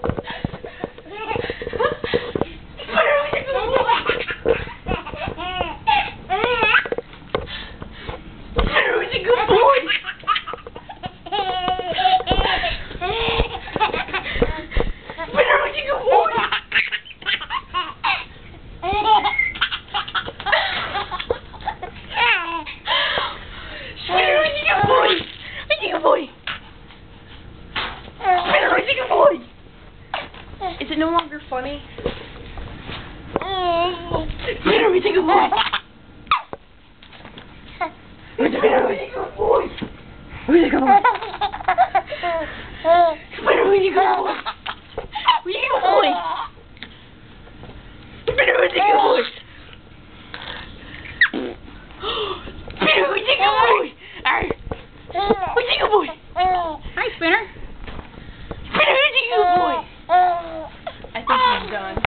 Is it no longer funny? Spinner, we take a boy. Spinner, we take a boy. We take a boy. Spinner, we take a boy. We take a boy. Spinner, we take a boy. Spinner, we take a boy. We take a boy. Hi, Spinner. Spinner, we take a boy. I think he's done.